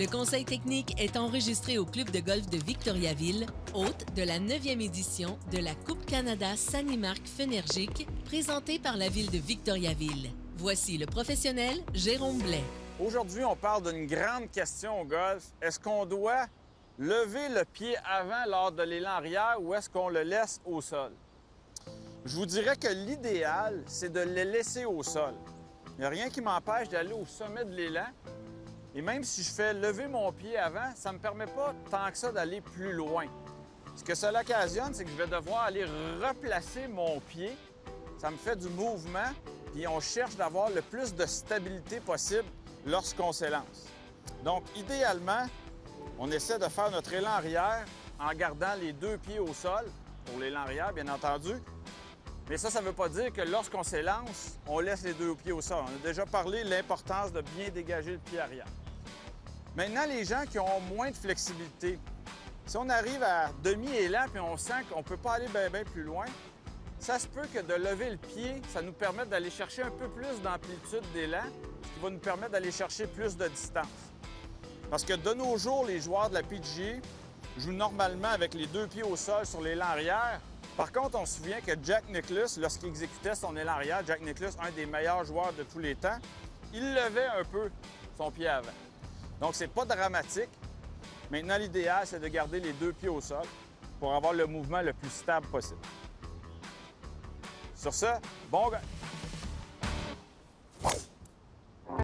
Le conseil technique est enregistré au Club de golf de Victoriaville, hôte de la 9e édition de la Coupe Canada Sanimark Fenergique, présentée par la ville de Victoriaville. Voici le professionnel Jérôme Blais. Aujourd'hui, on parle d'une grande question au golf. Est-ce qu'on doit lever le pied avant lors de l'élan arrière ou est-ce qu'on le laisse au sol? Je vous dirais que l'idéal, c'est de le laisser au sol. Il n'y a rien qui m'empêche d'aller au sommet de l'élan. Et même si je fais lever mon pied avant, ça ne me permet pas tant que ça d'aller plus loin. Ce que cela occasionne, c'est que je vais devoir aller replacer mon pied. Ça me fait du mouvement, puis on cherche d'avoir le plus de stabilité possible lorsqu'on s'élance. Donc, idéalement, on essaie de faire notre élan arrière en gardant les deux pieds au sol, pour l'élan arrière, bien entendu. Mais ça ne veut pas dire que lorsqu'on s'élance, on laisse les deux pieds au sol. On a déjà parlé de l'importance de bien dégager le pied arrière. Maintenant, les gens qui ont moins de flexibilité, si on arrive à demi-élan et on sent qu'on ne peut pas aller bien plus loin, ça se peut que de lever le pied, ça nous permette d'aller chercher un peu plus d'amplitude d'élan, ce qui va nous permettre d'aller chercher plus de distance. Parce que de nos jours, les joueurs de la PGA jouent normalement avec les deux pieds au sol sur l'élan arrière. Par contre, on se souvient que Jack Nicklaus, lorsqu'il exécutait son élan arrière, Jack Nicklaus, un des meilleurs joueurs de tous les temps, il levait un peu son pied avant. Donc, c'est pas dramatique. Maintenant, l'idéal, c'est de garder les deux pieds au sol pour avoir le mouvement le plus stable possible. Sur ce, bon golf!